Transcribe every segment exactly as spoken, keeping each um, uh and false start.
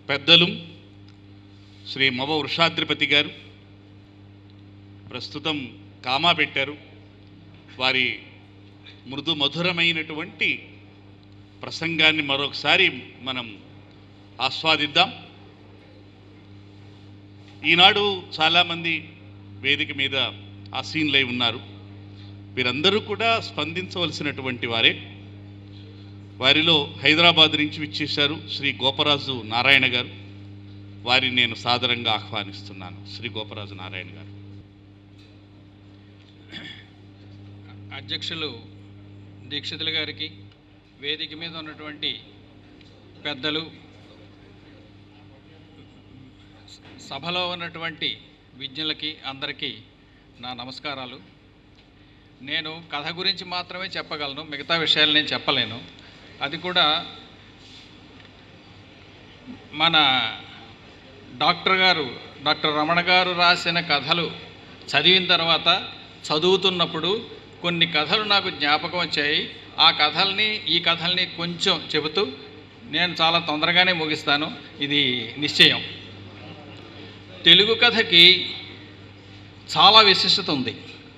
పెద్దలు శ్రీ మవ వృషాద్రిపతి గారు ప్రస్తుతం కామా పెట్టారు. వారి మృదు మధురమైనటువంటి ప్రసంగాన్ని మరొకసారి మనం ఆస్వాదిద్దాం. ఈనాడు చాలామంది వేదిక మీద ఆసీనులై ఉన్నారు. వీరందరూ కూడా స్పందించవలసినటువంటి వారే. వారిలో హైదరాబాద్ నుంచి విచ్చేశారు శ్రీ గోపరాజు నారాయణ గారు. వారిని నేను సాదరంగా ఆహ్వానిస్తున్నాను. శ్రీ గోపరాజు నారాయణ గారు. అధ్యక్షులు దీక్షితుల గారికి, వేదిక మీద ఉన్నటువంటి పెద్దలు, సభలో ఉన్నటువంటి విజ్ఞులకి అందరికీ నా నమస్కారాలు. నేను కథ గురించి మాత్రమే చెప్పగలను, మిగతా విషయాలు నేను చెప్పలేను. అది కూడా మన డాక్టర్ గారు డాక్టర్ రమణ గారు రాసిన కథలు చదివిన తర్వాత చదువుతున్నప్పుడు కొన్ని కథలు నాకు జ్ఞాపకం వచ్చాయి. ఆ కథల్ని ఈ కథల్ని కొంచెం చెబుతూ నేను చాలా తొందరగానే ముగిస్తాను, ఇది నిశ్చయం. తెలుగు కథకి చాలా విశిష్టత ఉంది.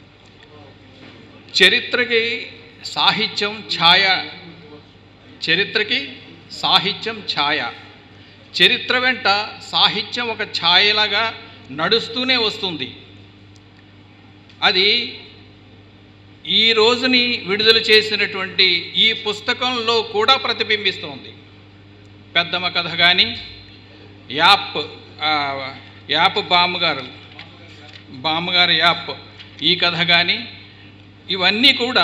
చరిత్రకి సాహిత్యం ఛాయ, చరిత్రకి సాహిత్యం ఛాయ. చరిత్ర వెంట సాహిత్యం ఒక ఛాయలాగా నడుస్తూనే వస్తుంది. అది ఈ రోజుని విడుదల చేసినటువంటి ఈ పుస్తకంలో కూడా ప్రతిబింబిస్తోంది. పెద్దమ్మ కథ కానీ, యాప్ యాప్ బామ్మగారు బామ్మగారు యాప్ ఈ కథ కానీ, ఇవన్నీ కూడా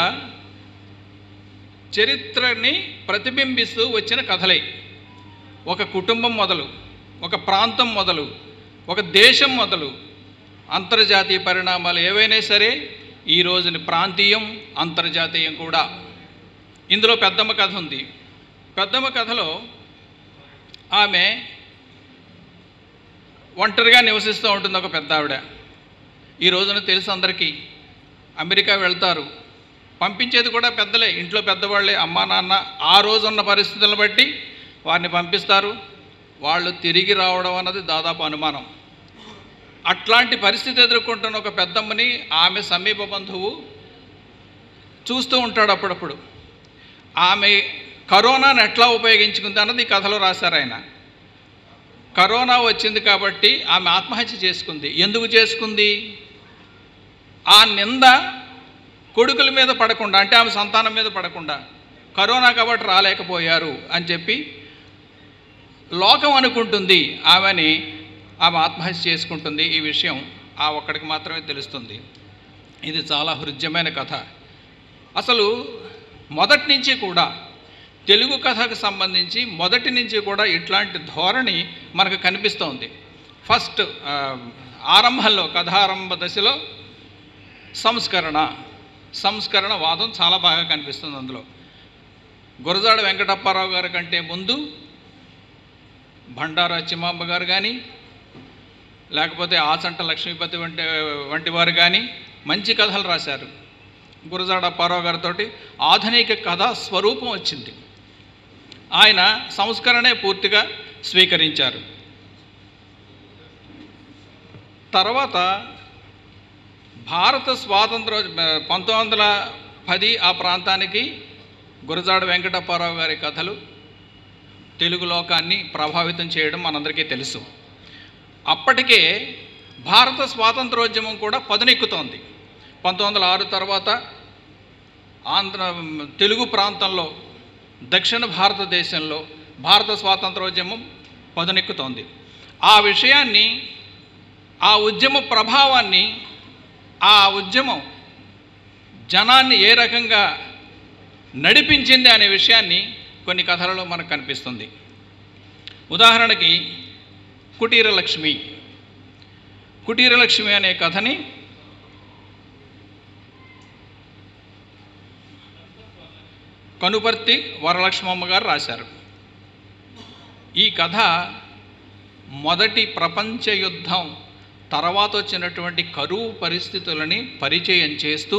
చరిత్రని ప్రతిబింబిస్తూ వచ్చిన కథలే. ఒక కుటుంబం మొదలు, ఒక ప్రాంతం మొదలు, ఒక దేశం మొదలు, అంతర్జాతీయ పరిణామాలు ఏవైనా సరే ఈ రోజుని ప్రాంతీయం, అంతర్జాతీయం కూడా. ఇందులో పెద్దమ్మ కథ ఉంది. పెద్దమ్మ కథలో ఆమె ఒంటరిగా నివసిస్తూ ఉంటుంది. ఒక పెద్ద ఆవిడ. ఈ రోజున తెలుసు అందరికీ, అమెరికా వెళ్తారు, పంపించేది కూడా పెద్దలే, ఇంట్లో పెద్దవాళ్ళే, అమ్మా నాన్న. ఆ రోజున్న పరిస్థితులను బట్టి వారిని పంపిస్తారు. వాళ్ళు తిరిగి రావడం అన్నది దాదాపు అనుమానం. అట్లాంటి పరిస్థితి ఎదుర్కొంటున్న ఒక పెద్దమ్మని ఆమె సమీప బంధువు చూస్తూ ఉంటాడు అప్పుడప్పుడు. ఆమె కరోనాను ఎట్లా ఉపయోగించుకుంది అన్నది ఈ కథలో రాశారు ఆయన. కరోనా వచ్చింది కాబట్టి ఆమె ఆత్మహత్య చేసుకుంది. ఎందుకు చేసుకుంది? ఆ నింద కొడుకుల మీద పడకుండా, అంటే ఆమె సంతానం మీద పడకుండా, కరోనా కాబట్టి రాలేకపోయారు అని చెప్పి లోకం అనుకుంటుంది ఆమెని. ఆమె ఆత్మహత్య చేసుకుంటుంది. ఈ విషయం ఆ ఒక్కడికి మాత్రమే తెలుస్తుంది. ఇది చాలా హృద్యమైన కథ. అసలు మొదటి నుంచి కూడా తెలుగు కథకు సంబంధించి మొదటి నుంచి కూడా ఇట్లాంటి ధోరణి మనకు కనిపిస్తోంది. ఫస్ట్ ఆరంభంలో, కథారంభ దశలో సంస్కరణ సంస్కరణ వాదం చాలా బాగా కనిపిస్తుంది అందులో. గురజాడ వెంకటప్పారావు గారి కంటే ముందు భండారా చిమాంబ గారు కానీ, లేకపోతే ఆచంట లక్ష్మీపతి వంటి వంటి వారు కానీ మంచి కథలు రాశారు. గురజాడ అప్పారావు గారితో ఆధునిక కథా స్వరూపం వచ్చింది. ఆయన సంస్కరణే పూర్తిగా స్వీకరించారు. తర్వాత భారత స్వాతంత్ర పంతొమ్మిది వందల పది ఆ ప్రాంతానికి గురజాడ వెంకటప్పారావు గారి కథలు తెలుగు లోకాన్ని ప్రభావితం చేయడం మనందరికీ తెలుసు. అప్పటికే భారత స్వాతంత్రోద్యమం కూడా పదునెక్కుతోంది. పంతొమ్మిది వందల ఆరు తర్వాత ఆంధ్ర తెలుగు ప్రాంతంలో, దక్షిణ భారతదేశంలో భారత స్వాతంత్రోద్యమం పదునెక్కుతోంది. ఆ విషయాన్ని, ఆ ఉద్యమ ప్రభావాన్ని, ఆ ఉద్యమం జనాన్ని ఏ రకంగా నడిపించింది అనే విషయాన్ని కొన్ని కథలలో మనకు కనిపిస్తుంది. ఉదాహరణకి కుటీర లక్ష్మి కుటీర లక్ష్మి అనే కథని కనుపర్తి వరలక్ష్మమ్మ గారు రాశారు. ఈ కథ మొదటి ప్రపంచ యుద్ధం తర్వాత వచ్చినటువంటి కరువు పరిస్థితులని పరిచయం చేస్తూ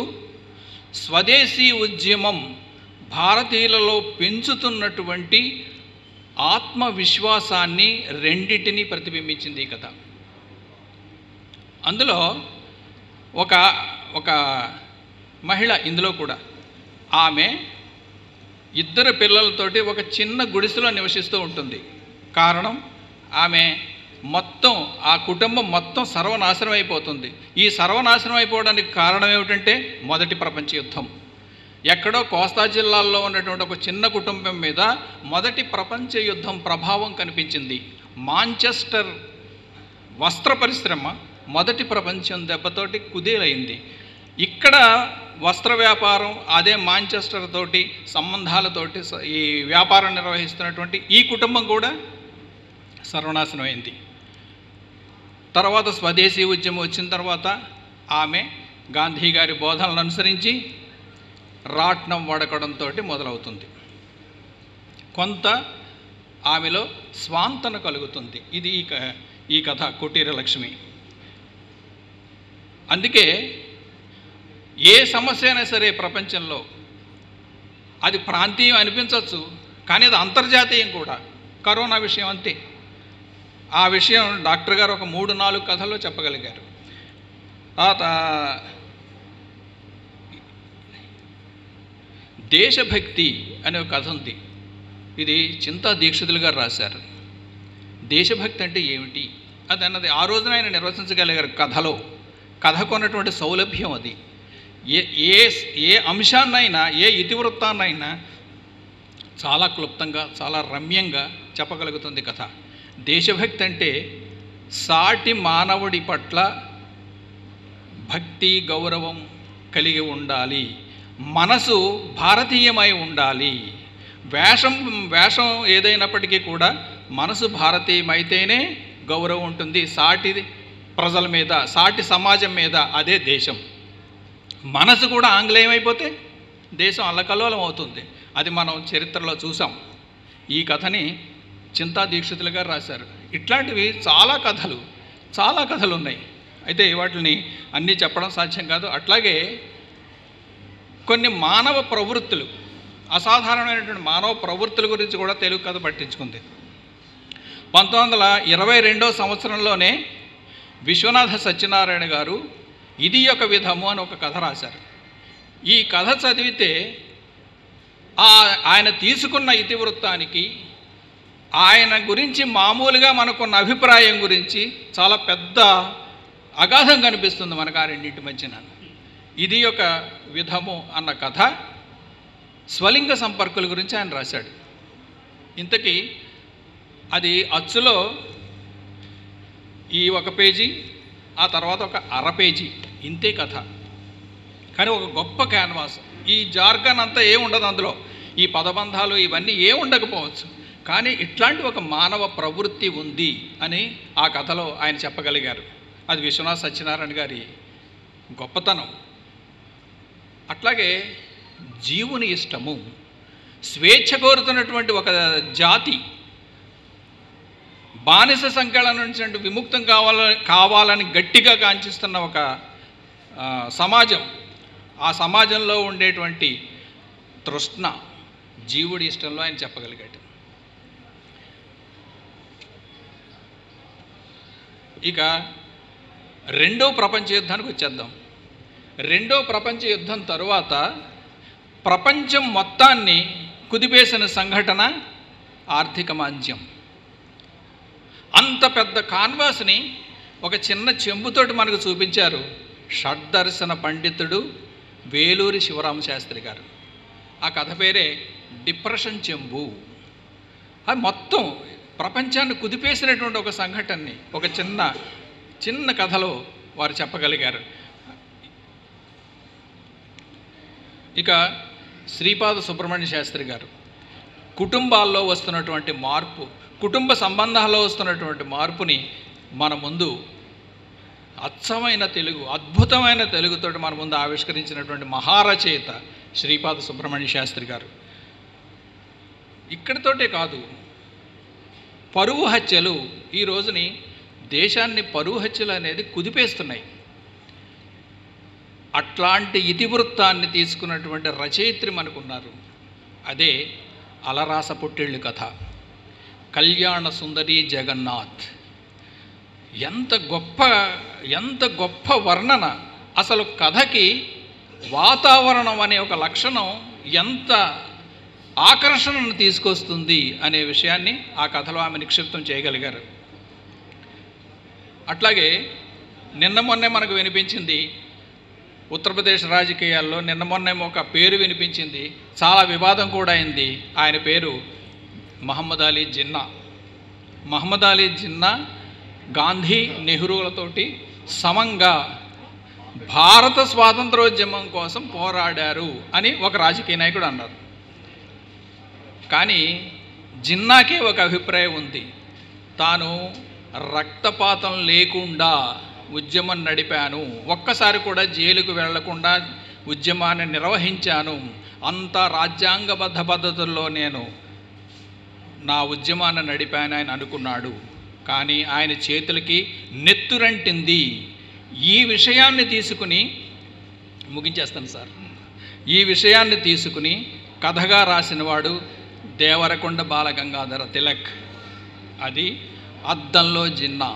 స్వదేశీ ఉద్యమం భారతీయులలో పెంచుతున్నటువంటి ఆత్మవిశ్వాసాన్ని రెండిటిని ప్రతిబింబించింది ఈ కథ. అందులో ఒక ఒక మహిళ ఇందులో కూడా ఆమె ఇద్దరు పిల్లలతోటి ఒక చిన్న గుడిసెలో నివసిస్తూ ఉంటుంది. కారణం ఆమె మొత్తం ఆ కుటుంబం మొత్తం సర్వనాశనం అయిపోతుంది. ఈ సర్వనాశనం అయిపోవడానికి కారణం ఏమిటంటే మొదటి ప్రపంచ యుద్ధం. ఎక్కడో కోస్తా జిల్లాల్లో ఉన్నటువంటి ఒక చిన్న కుటుంబం మీద మొదటి ప్రపంచ యుద్ధం ప్రభావం కనిపించింది. మాంచెస్టర్ వస్త్ర పరిశ్రమ మొదటి ప్రపంచం దెబ్బతోటి కుదేలైంది. ఇక్కడ వస్త్ర వ్యాపారం అదే మాంచెస్టర్ తోటి సంబంధాలతోటి ఈ వ్యాపారం నిర్వహిస్తున్నటువంటి ఈ కుటుంబం కూడా సర్వనాశనం అయింది. తర్వాత స్వదేశీ ఉద్యమం వచ్చిన తర్వాత ఆమె గాంధీ గారి బోధనలను అనుసరించి రాట్నం వడకడంతో మొదలవుతుంది. కొంత ఆమెలో స్వాంతన కలుగుతుంది. ఇది ఈ ఈ కథ కుటీర లక్ష్మి. అందుకే ఏ సమస్య అయినా సరే ప్రపంచంలో అది ప్రాంతీయం అనిపించవచ్చు, కానీ అది అంతర్జాతీయం కూడా. కరోనా విషయం అంతే. ఆ విషయం డాక్టర్ గారు ఒక మూడు నాలుగు కథల్లో చెప్పగలిగారు. దేశభక్తి అనే ఒక కథ ఉంది. ఇది చింతా దీక్షితులు గారు రాశారు. దేశభక్తి అంటే ఏమిటి అది అన్నది ఆ రోజున ఆయన నిర్వచించగలిగారు కథలో. కథకు ఉన్నటువంటి సౌలభ్యం అది. ఏ ఏ ఏ అంశాన్నైనా ఏ ఇతివృత్తాన్నైనా చాలా క్లుప్తంగా చాలా రమ్యంగా చెప్పగలుగుతుంది కథ. దేశభక్తి అంటే సాటి మానవుడి పట్ల భక్తి గౌరవం కలిగి ఉండాలి, మనసు భారతీయమై ఉండాలి. వేషం వేషం ఏదైనప్పటికీ కూడా మనసు భారతీయమైతేనే గౌరవం ఉంటుంది సాటి ప్రజల మీద, సాటి సమాజం మీద. అదే దేశం. మనసు కూడా ఆంగ్లేయం అయిపోతే దేశం అల్లకల్లోలం అవుతుంది. అది మనం చరిత్రలో చూసాం. ఈ కథని చింతా దీక్షితులు గారు రాశారు. ఇట్లాంటివి చాలా కథలు చాలా కథలు ఉన్నాయి. అయితే వాటిని అన్నీ చెప్పడం సాధ్యం కాదు. అట్లాగే కొన్ని మానవ ప్రవృత్తులు, అసాధారణమైనటువంటి మానవ ప్రవృత్తుల గురించి కూడా తెలుగు కథ పట్టించుకుంది. పంతొమ్మిది వందల ఇరవై రెండో సంవత్సరంలోనే విశ్వనాథ సత్యనారాయణ గారు ఇది ఒక విధము అని ఒక కథ రాశారు. ఈ కథ చదివితే ఆయన తీసుకున్న ఇతివృత్తానికి, ఆయన గురించి మామూలుగా మనకున్న అభిప్రాయం గురించి చాలా పెద్ద అగాధం కనిపిస్తుంది మనకు ఆ రెండింటి మధ్యన. ఇది ఒక విధము అన్న కథ స్వలింగ సంపర్కుల గురించి ఆయన రాశాడు. ఇంతకీ అది అచ్చులో ఈ ఒక పేజీ, ఆ తర్వాత ఒక అర పేజీ, ఇంతే కథ. కానీ ఒక గొప్ప క్యాన్వాస్. ఈ జార్గన్ అంతా ఏం ఉండదు అందులో, ఈ పదబంధాలు ఇవన్నీ ఏం ఉండకపోవచ్చు, కానీ ఇట్లాంటి ఒక మానవ ప్రవృత్తి ఉంది అని ఆ కథలో ఆయన చెప్పగలిగారు. అది విశ్వనాథ సత్యనారాయణ గారి గొప్పతనం. అట్లాగే జీవుని ఇష్టము, స్వేచ్ఛ కోరుతున్నటువంటి ఒక జాతి, బానిస సంకలనం నుంచి విముక్తం కావాల కావాలని గట్టిగా కాంక్షిస్తున్న ఒక సమాజం. ఆ సమాజంలో ఉండేటువంటి తృష్ణ జీవుడి ఇష్టంలో ఆయన చెప్పగలిగాడు. ఇక రెండో ప్రపంచ యుద్ధానికి వచ్చేద్దాం. రెండో ప్రపంచ యుద్ధం తరువాత ప్రపంచం మొత్తాన్ని కుదిపేసిన సంఘటన ఆర్థిక మాంద్యం. అంత పెద్ద కాన్వాస్ని ఒక చిన్న చెంబుతోటి మనకు చూపించారు షడ్దర్శన పండితుడు వేలూరి శివరామ శాస్త్రి గారు. ఆ కథ పేరే డిప్రెషన్ చెంబు. అది మొత్తం ప్రపంచాన్ని కుదిపేసినటువంటి ఒక సంఘటనని ఒక చిన్న చిన్న కథలో వారు చెప్పగలిగారు. ఇక శ్రీపాద సుబ్రహ్మణ్య శాస్త్రి గారు కుటుంబాల్లో వస్తున్నటువంటి మార్పు, కుటుంబ సంబంధాల్లో వస్తున్నటువంటి మార్పుని మన ముందు అచ్చమైన తెలుగు, అద్భుతమైన తెలుగుతో మన ముందు ఆవిష్కరించినటువంటి మహారచయిత శ్రీపాద సుబ్రహ్మణ్య శాస్త్రి గారు. ఇక్కడితోటే కాదు, పరువు హత్యలు ఈ రోజుని దేశాన్ని పరువు హత్యలు అనేది కుదిపేస్తున్నాయి. అట్లాంటి ఇతివృత్తాన్ని తీసుకున్నటువంటి రచయిత్రి మనకున్నారు. అదే అలరాస పుట్టిళ్ళు కథ. కళ్యాణ సుందరి జగన్నాథ్. ఎంత గొప్ప ఎంత గొప్ప వర్ణన. అసలు కథకి వాతావరణం అనే ఒక లక్షణం ఎంత ఆకర్షణను తీసుకొస్తుంది అనే విషయాన్ని ఆ కథలో ఆమె నిక్షిప్తం చేయగలిగారు. అట్లాగే నిన్న మొన్నే మనకు వినిపించింది ఉత్తరప్రదేశ్ రాజకీయాల్లో, నిన్న మొన్నే ఒక పేరు వినిపించింది, చాలా వివాదం కూడా అయింది. ఆయన పేరు మహమ్మద్ అలీ జిన్నా. మహమ్మద్ అలీ జిన్నా గాంధీ నెహ్రూలతోటి సమంగా భారత స్వాతంత్రోద్యమం కోసం పోరాడారు అని ఒక రాజకీయ నాయకుడు అన్నారు. కానీ జిన్నాకే ఒక అభిప్రాయం ఉంది. తాను రక్తపాతం లేకుండా ఉద్యమం నడిపాను, ఒక్కసారి కూడా జైలుకు వెళ్లకుండా ఉద్యమాన్ని నిర్వహించాను, అంత రాజ్యాంగబద్ధ పద్ధతుల్లో నేను నా ఉద్యమాన్ని నడిపాను ఆయన అనుకున్నాడు. కానీ ఆయన చేతులకి నెత్తురంటింది. ఈ విషయాన్ని తీసుకుని ముగించేస్తాను సార్. ఈ విషయాన్ని తీసుకుని కథగా రాసినవాడు దేవరకొండ బాలగంగాధర తిలక్. అది అద్దంలో జిన్నా.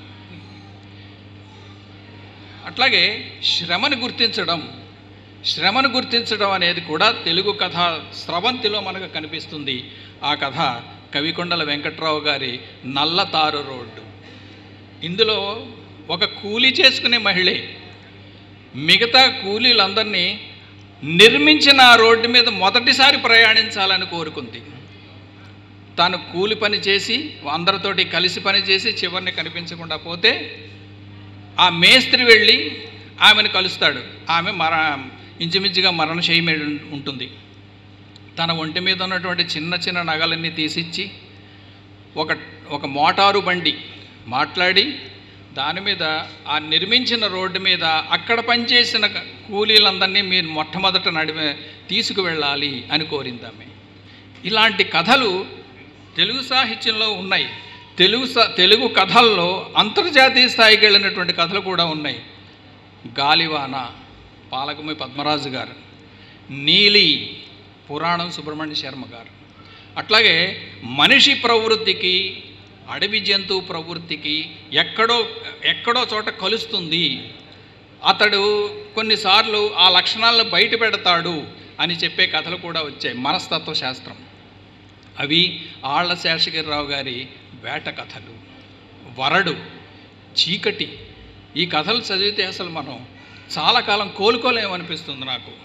అట్లాగే శ్రమను గుర్తించడం శ్రమను గుర్తించడం అనేది కూడా తెలుగు కథ స్రవంతిలో మనకు కనిపిస్తుంది. ఆ కథ కవికొండల వెంకట్రావు గారి నల్లతారు రోడ్డు. ఇందులో ఒక కూలీ చేసుకునే మహిళే మిగతా కూలీలందరినీ నిర్మించిన ఆ రోడ్డు మీద మొదటిసారి ప్రయాణించాలని కోరుకుంది. తాను కూలి పని చేసి అందరితోటి కలిసి పని చేసి చివరిని కనిపించకుండా పోతే ఆ మేస్త్రి వెళ్ళి ఆమెను కలుస్తాడు. ఆమె మర ఇంచుమించుగా మరణశయ్య మీద ఉంటుంది. తన ఒంటి మీద ఉన్నటువంటి చిన్న చిన్న నగలన్నీ తీసిచ్చి ఒక ఒక మోటారు బండి మాట్లాడి దాని మీద ఆ నిర్మించిన రోడ్డు మీద అక్కడ పనిచేసిన కూలీలందరినీ మీరు మొట్టమొదట నడిపే తీసుకువెళ్ళాలి అని కోరింది ఆమె. ఇలాంటి కథలు తెలుగు సాహిత్యంలో ఉన్నాయి. తెలుగు తెలుగు కథల్లో అంతర్జాతీయ స్థాయికి వెళ్ళినటువంటి కథలు కూడా ఉన్నాయి. గాలివాన పాలకమి పద్మరాజు గారు, నీలి పురాణం సుబ్రహ్మణ్య శర్మ గారు. అట్లాగే మనిషి ప్రవృత్తికి అడవి జంతువు ప్రవృత్తికి ఎక్కడో ఎక్కడో చోట కలుస్తుంది, అతడు కొన్నిసార్లు ఆ లక్షణాలను బయట పెడతాడు అని చెప్పే కథలు కూడా వచ్చాయి. మనస్తత్వ శాస్త్రం. అవి ఆళ్ల శేషగిరిరావు గారి వేట కథలు, వరడు, చీకటి. ఈ కథలు చదివితే అసలు మనం చాలా కాలం కోలుకోలేమనిపిస్తుంది నాకు.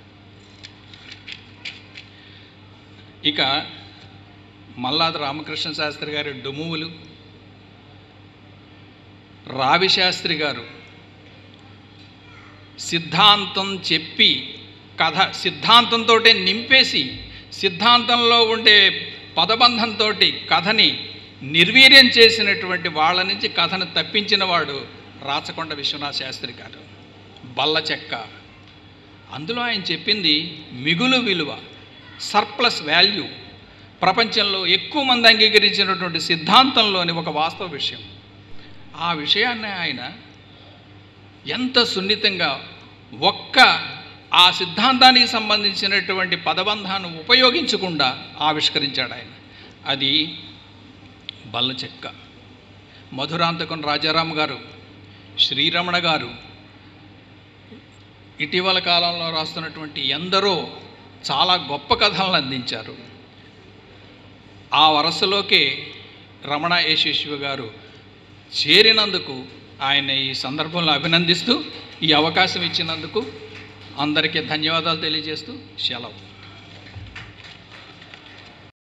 ఇక మల్లాది రామకృష్ణ శాస్త్రి గారి డుమువులు, రావి శాస్త్రి గారు సిద్ధాంతం చెప్పి కథ సిద్ధాంతంతో నింపేసి సిద్ధాంతంలో ఉండే పదబంధంతో కథని నిర్వీర్యం చేసినటువంటి వాళ్ళ నుంచి కథను తప్పించిన వాడు రాచకొండ విశ్వనాథ శాస్త్రి గారు. బల్ల చెక్క. అందులో ఆయన చెప్పింది మిగులు విలువ, సర్ప్లస్ వాల్యూ, ప్రపంచంలో ఎక్కువ మంది అంగీకరించినటువంటి సిద్ధాంతంలోని ఒక వాస్తవ విషయం. ఆ విషయాన్ని ఆయన ఎంత సున్నితంగా ఒక్క ఆ సిద్ధాంతానికి సంబంధించినటువంటి పదబంధాన్ని ఉపయోగించకుండా ఆవిష్కరించాడు ఆయన. అది బల్ల చెక్క. మధురాంతకం రాజారాం గారు, శ్రీరమణ గారు ఇటీవల కాలంలో రాస్తున్నటువంటి ఎందరో చాలా గొప్ప కథలను అందించారు. ఆ వరసలోకే రమణ యశస్వి గారు చేరినందుకు ఆయన ఈ సందర్భంలో అభినందిస్తూ ఈ అవకాశం ఇచ్చినందుకు అందరికీ ధన్యవాదాలు తెలియజేస్తూ సెలవు.